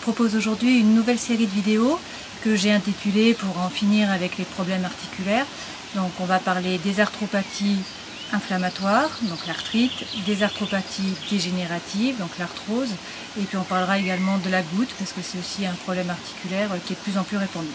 propose aujourd'hui une nouvelle série de vidéos que j'ai intitulée Pour en finir avec les problèmes articulaires. Donc on va parler des arthropathies inflammatoires, donc l'arthrite, des arthropathies dégénératives, donc l'arthrose, et puis on parlera également de la goutte parce que c'est aussi un problème articulaire qui est de plus en plus répandu.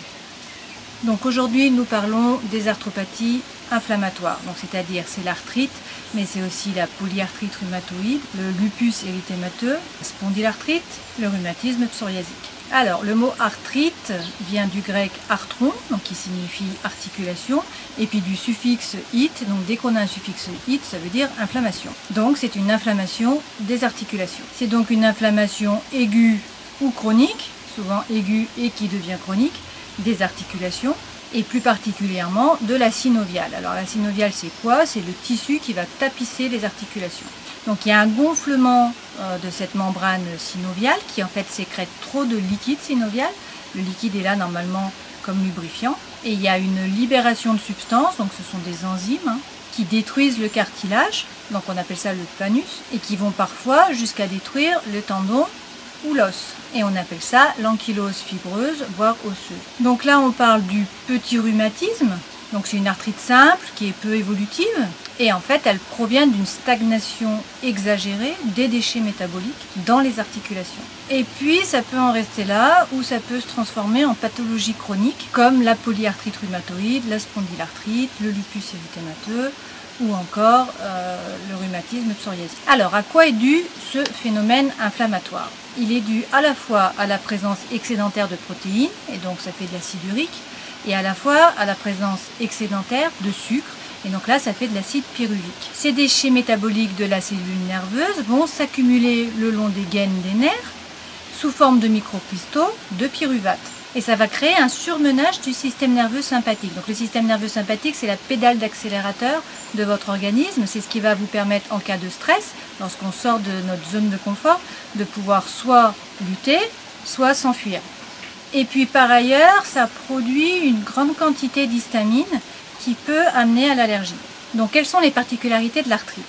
Donc aujourd'hui nous parlons des arthropathies inflammatoires, donc c'est-à-dire c'est l'arthrite, mais c'est aussi la polyarthrite rhumatoïde, le lupus érythémateux, la spondylarthrite, le rhumatisme psoriasique. Alors le mot arthrite vient du grec arthron, donc qui signifie articulation, et puis du suffixe it, donc dès qu'on a un suffixe it, ça veut dire inflammation. Donc c'est une inflammation des articulations. C'est donc une inflammation aiguë ou chronique, souvent aiguë et qui devient chronique, des articulations, et plus particulièrement de la synoviale. Alors la synoviale c'est quoi? C'est le tissu qui va tapisser les articulations. Donc il y a un gonflement de cette membrane synoviale qui en fait sécrète trop de liquide synovial. Le liquide est là normalement comme lubrifiant. Et il y a une libération de substances, donc ce sont des enzymes qui détruisent le cartilage, donc on appelle ça le planus, et qui vont parfois jusqu'à détruire le tendon ou l'os. Et on appelle ça l'ankylose fibreuse, voire osseuse. Donc là on parle du petit rhumatisme. Donc c'est une arthrite simple qui est peu évolutive et en fait elle provient d'une stagnation exagérée des déchets métaboliques dans les articulations. Et puis ça peut en rester là ou ça peut se transformer en pathologie chronique comme la polyarthrite rhumatoïde, la spondylarthrite, le lupus érythémateux ou encore le rhumatisme psoriasique. Alors à quoi est dû ce phénomène inflammatoire? Il est dû à la fois à la présence excédentaire de protéines et donc ça fait de l'acide urique, et à la fois à la présence excédentaire de sucre, et donc là ça fait de l'acide pyruvique. Ces déchets métaboliques de la cellule nerveuse vont s'accumuler le long des gaines des nerfs sous forme de microcristaux de pyruvate. Et ça va créer un surmenage du système nerveux sympathique. Donc le système nerveux sympathique, c'est la pédale d'accélérateur de votre organisme. C'est ce qui va vous permettre en cas de stress, lorsqu'on sort de notre zone de confort, de pouvoir soit lutter, soit s'enfuir. Et puis par ailleurs, ça produit une grande quantité d'histamine qui peut amener à l'allergie. Donc quelles sont les particularités de l'arthrite?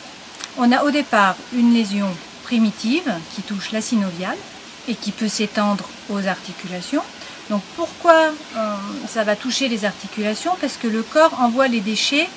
On a au départ une lésion primitive qui touche la synoviale et qui peut s'étendre aux articulations. Donc pourquoi ça va toucher les articulations? Parce que le corps envoie les déchets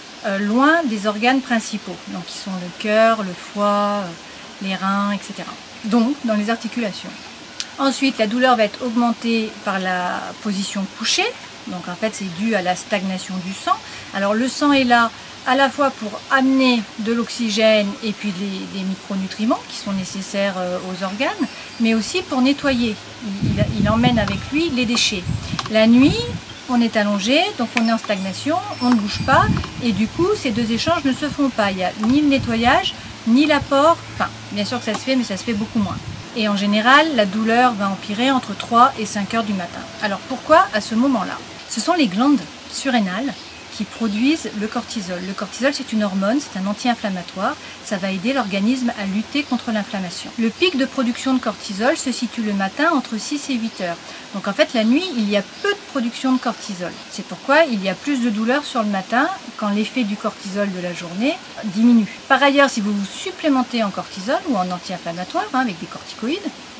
loin des organes principaux, donc qui sont le cœur, le foie, les reins, etc. Donc dans les articulations. Ensuite, la douleur va être augmentée par la position couchée. Donc en fait, c'est dû à la stagnation du sang. Alors le sang est là à la fois pour amener de l'oxygène et puis des micronutriments qui sont nécessaires aux organes, mais aussi pour nettoyer. Il emmène avec lui les déchets. La nuit, on est allongé, donc on est en stagnation, on ne bouge pas, et du coup, ces deux échanges ne se font pas. Il n'y a ni le nettoyage, ni l'apport. Enfin, bien sûr que ça se fait, mais ça se fait beaucoup moins. Et en général, la douleur va empirer entre 3 et 5 heures du matin. Alors pourquoi à ce moment-là? Ce sont les glandes surrénales qui produisent le cortisol. Le cortisol, c'est une hormone, c'est un anti-inflammatoire. Ça va aider l'organisme à lutter contre l'inflammation. Le pic de production de cortisol se situe le matin entre 6 et 8 heures. Donc en fait, la nuit, il y a peu de production de cortisol. C'est pourquoi il y a plus de douleur sur le matin quand l'effet du cortisol de la journée diminue. Par ailleurs, si vous vous supplémentez en cortisol ou en anti-inflammatoire, avec des corticoïdes,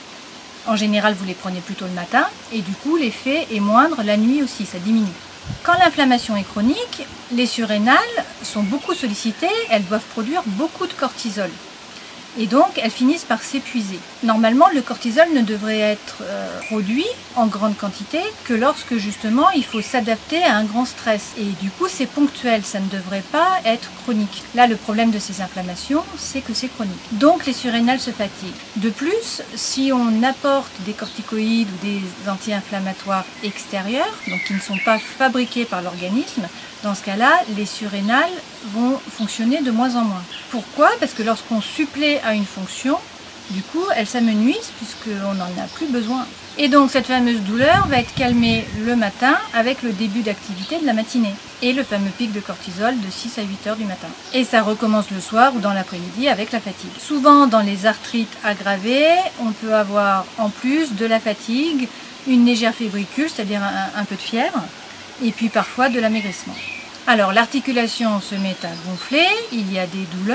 en général, vous les prenez plutôt le matin et du coup, l'effet est moindre la nuit aussi, ça diminue. Quand l'inflammation est chronique, les surrénales sont beaucoup sollicitées, elles doivent produire beaucoup de cortisol. Et donc, elles finissent par s'épuiser. Normalement, le cortisol ne devrait être produit en grande quantité que lorsque, justement, il faut s'adapter à un grand stress. Et du coup, c'est ponctuel, ça ne devrait pas être chronique. Là, le problème de ces inflammations, c'est que c'est chronique. Donc, les surrénales se fatiguent. De plus, si on apporte des corticoïdes ou des anti-inflammatoires extérieurs, donc qui ne sont pas fabriqués par l'organisme, dans ce cas-là, les surrénales vont fonctionner de moins en moins. Pourquoi? Parce que lorsqu'on supplée à une fonction, du coup, elles s'amenuisent puisqu'on n'en a plus besoin. Et donc, cette fameuse douleur va être calmée le matin avec le début d'activité de la matinée et le fameux pic de cortisol de 6 à 8 heures du matin. Et ça recommence le soir ou dans l'après-midi avec la fatigue. Souvent, dans les arthrites aggravées, on peut avoir en plus de la fatigue une légère fébricule, c'est-à-dire un peu de fièvre, et puis parfois de l'amaigrissement. Alors l'articulation se met à gonfler, il y a des douleurs,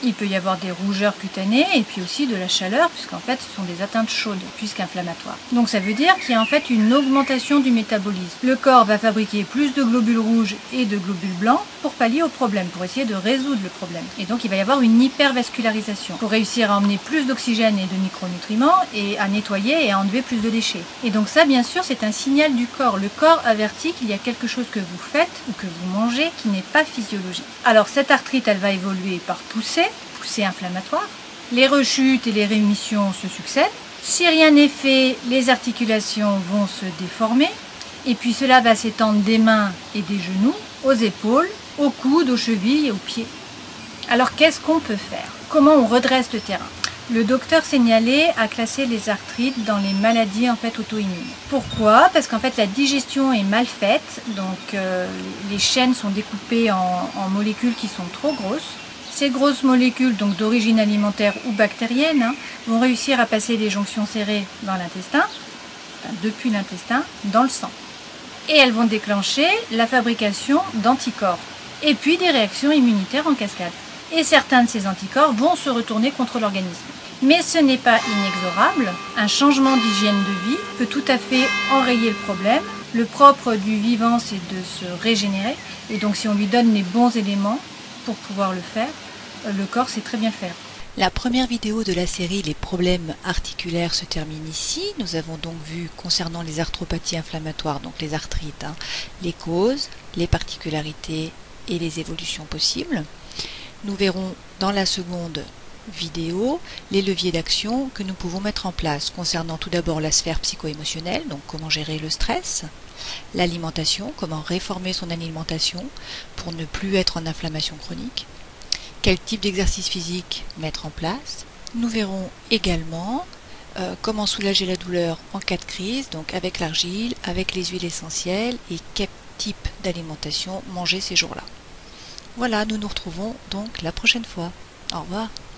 Il peut y avoir des rougeurs cutanées et puis aussi de la chaleur, puisqu'en fait ce sont des atteintes chaudes plus qu'inflammatoires. Donc ça veut dire qu'il y a en fait une augmentation du métabolisme. Le corps va fabriquer plus de globules rouges et de globules blancs pour pallier au problème, pour essayer de résoudre le problème. Et donc il va y avoir une hypervascularisation pour réussir à emmener plus d'oxygène et de micronutriments et à nettoyer et à enlever plus de déchets. Et donc ça, bien sûr, c'est un signal du corps. Le corps avertit qu'il y a quelque chose que vous faites ou que vous mangez qui n'est pas physiologique. Alors cette arthrite, elle va évoluer par poussée inflammatoire. Les rechutes et les rémissions se succèdent. Si rien n'est fait, les articulations vont se déformer. Et puis cela va s'étendre des mains et des genoux, aux épaules, aux coudes, aux chevilles et aux pieds. Alors qu'est-ce qu'on peut faire? Comment on redresse le terrain? Le docteur Seignalé a classé les arthrites dans les maladies auto-immunes. Pourquoi? Parce qu'en fait la digestion est mal faite, donc les chaînes sont découpées en molécules qui sont trop grosses. Ces grosses molécules, donc d'origine alimentaire ou bactérienne, vont réussir à passer les jonctions serrées dans l'intestin, depuis l'intestin, dans le sang. Et elles vont déclencher la fabrication d'anticorps, et puis des réactions immunitaires en cascade. Et certains de ces anticorps vont se retourner contre l'organisme. Mais ce n'est pas inexorable. Un changement d'hygiène de vie peut tout à fait enrayer le problème. Le propre du vivant, c'est de se régénérer. Et donc si on lui donne les bons éléments pour pouvoir le faire, le corps sait très bien faire. La première vidéo de la série Les problèmes articulaires se termine ici. Nous avons donc vu concernant les arthropathies inflammatoires, donc les arthrites, les causes, les particularités et les évolutions possibles. Nous verrons dans la seconde vidéo les leviers d'action que nous pouvons mettre en place concernant tout d'abord la sphère psycho-émotionnelle, donc comment gérer le stress, l'alimentation, comment réformer son alimentation pour ne plus être en inflammation chronique, quel type d'exercice physique mettre en place. Nous verrons également comment soulager la douleur en cas de crise, donc avec l'argile, avec les huiles essentielles et quel type d'alimentation manger ces jours-là. Voilà, nous nous retrouvons donc la prochaine fois. Au revoir.